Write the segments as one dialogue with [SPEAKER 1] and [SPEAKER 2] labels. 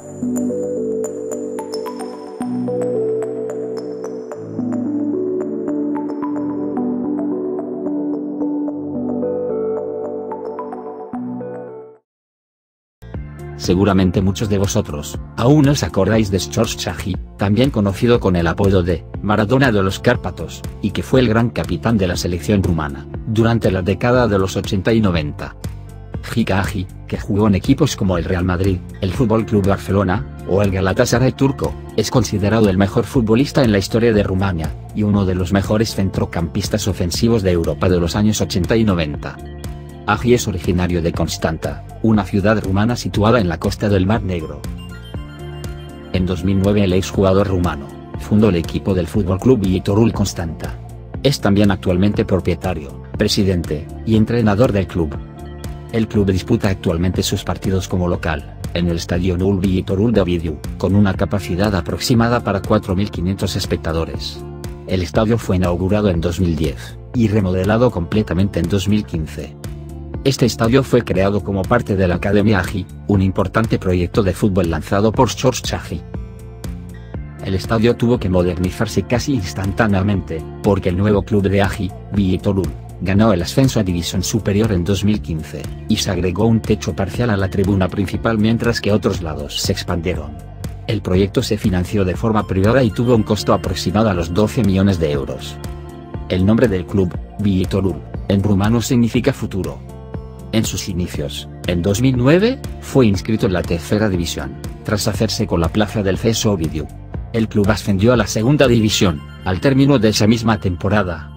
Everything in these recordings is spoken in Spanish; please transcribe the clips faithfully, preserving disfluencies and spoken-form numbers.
[SPEAKER 1] Seguramente muchos de vosotros, aún os acordáis de George Chaji, también conocido con el apodo de Maradona de los Cárpatos, y que fue el gran capitán de la selección rumana, durante la década de los ochenta y noventa. Jika Agi, que jugó en equipos como el Real Madrid, el Fútbol Club Barcelona, o el Galatasaray turco, es considerado el mejor futbolista en la historia de Rumania, y uno de los mejores centrocampistas ofensivos de Europa de los años ochenta y noventa. Agi es originario de Constanta, una ciudad rumana situada en la costa del Mar Negro. En dos mil nueve el exjugador rumano fundó el equipo del Fútbol Club Viitorul Constanta. Es también actualmente propietario, presidente y entrenador del club. El club disputa actualmente sus partidos como local, en el estadio Noul Viitorul Davidiu, con una capacidad aproximada para cuatro mil quinientos espectadores. El estadio fue inaugurado en dos mil diez, y remodelado completamente en dos mil quince. Este estadio fue creado como parte de la Academia Agi, un importante proyecto de fútbol lanzado por George Chaji. El estadio tuvo que modernizarse casi instantáneamente, porque el nuevo club de Agi, Viitorul, ganó el ascenso a División Superior en dos mil quince, y se agregó un techo parcial a la tribuna principal mientras que otros lados se expandieron. El proyecto se financió de forma privada y tuvo un costo aproximado a los doce millones de euros. El nombre del club, Viitorul, en rumano significa futuro. En sus inicios, en dos mil nueve, fue inscrito en la tercera división, tras hacerse con la plaza del C S Ovidiu. El club ascendió a la segunda división, al término de esa misma temporada.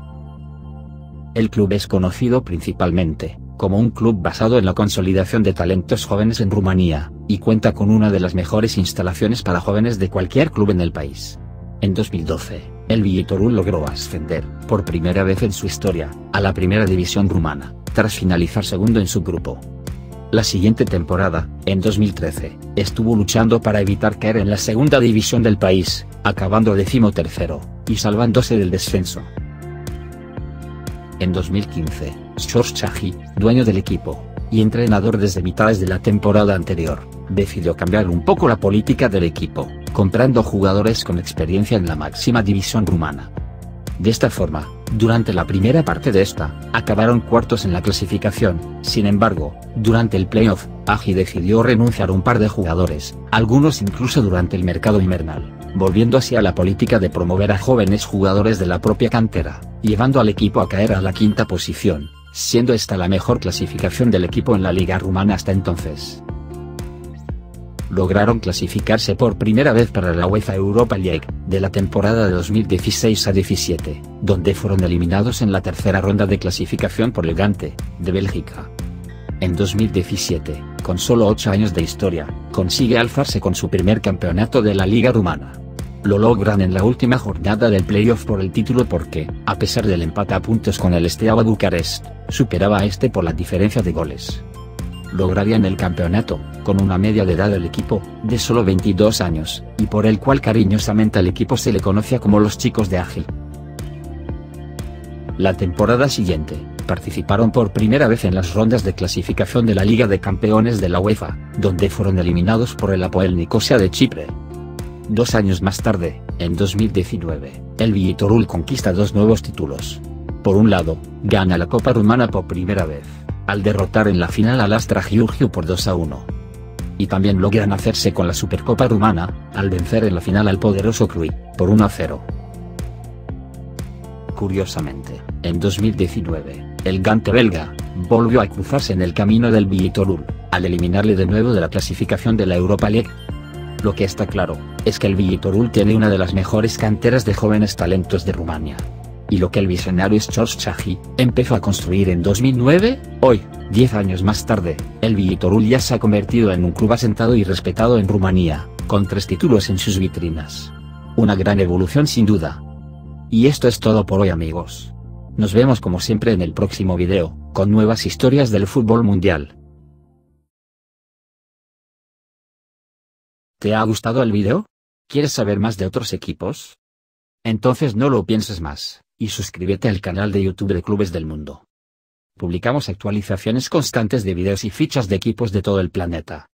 [SPEAKER 1] El club es conocido principalmente como un club basado en la consolidación de talentos jóvenes en Rumanía, y cuenta con una de las mejores instalaciones para jóvenes de cualquier club en el país. En dos mil doce, el Viitorul logró ascender, por primera vez en su historia, a la primera división rumana, tras finalizar segundo en su grupo. La siguiente temporada, en dos mil trece, estuvo luchando para evitar caer en la segunda división del país, acabando decimotercero, y salvándose del descenso. En dos mil quince, George Chaji, dueño del equipo, y entrenador desde mitades de la temporada anterior, decidió cambiar un poco la política del equipo, comprando jugadores con experiencia en la máxima división rumana. De esta forma, durante la primera parte de esta, acabaron cuartos en la clasificación. Sin embargo, durante el playoff, Agi decidió renunciar a un par de jugadores, algunos incluso durante el mercado invernal, volviendo así a la política de promover a jóvenes jugadores de la propia cantera, llevando al equipo a caer a la quinta posición, siendo esta la mejor clasificación del equipo en la liga rumana hasta entonces. Lograron clasificarse por primera vez para la UEFA Europa League, de la temporada de dos mil dieciséis a diecisiete, donde fueron eliminados en la tercera ronda de clasificación por el Gante, de Bélgica. En dos mil diecisiete, con solo ocho años de historia, consigue alzarse con su primer campeonato de la liga rumana. Lo logran en la última jornada del playoff por el título porque, a pesar del empate a puntos con el Steaua Bucarest, superaba a este por la diferencia de goles. Lograrían el campeonato, con una media de edad del equipo, de solo veintidós años, y por el cual cariñosamente al equipo se le conocía como los chicos de Agi. La temporada siguiente, participaron por primera vez en las rondas de clasificación de la Liga de Campeones de la UEFA, donde fueron eliminados por el Apoel Nicosia de Chipre. Dos años más tarde, en dos mil diecinueve, el Viitorul conquista dos nuevos títulos. Por un lado, gana la Copa Rumana por primera vez, al derrotar en la final al Astra Giurgiu por dos a uno. Y también logran hacerse con la Supercopa Rumana, al vencer en la final al poderoso Cluj, por uno a cero. Curiosamente, en dos mil diecinueve, el Gante belga volvió a cruzarse en el camino del Viitorul, al eliminarle de nuevo de la clasificación de la Europa League. Lo que está claro, es que el Viitorul tiene una de las mejores canteras de jóvenes talentos de Rumania. Y lo que el visionario George Chaji empezó a construir en dos mil nueve, hoy, diez años más tarde, el Viitorul ya se ha convertido en un club asentado y respetado en Rumanía, con tres títulos en sus vitrinas. Una gran evolución sin duda. Y esto es todo por hoy, amigos. Nos vemos como siempre en el próximo video, con nuevas historias del fútbol mundial. ¿Te ha gustado el video? ¿Quieres saber más de otros equipos? Entonces no lo pienses más, y suscríbete al canal de YouTube de Clubes del Mundo. Publicamos actualizaciones constantes de videos y fichas de equipos de todo el planeta.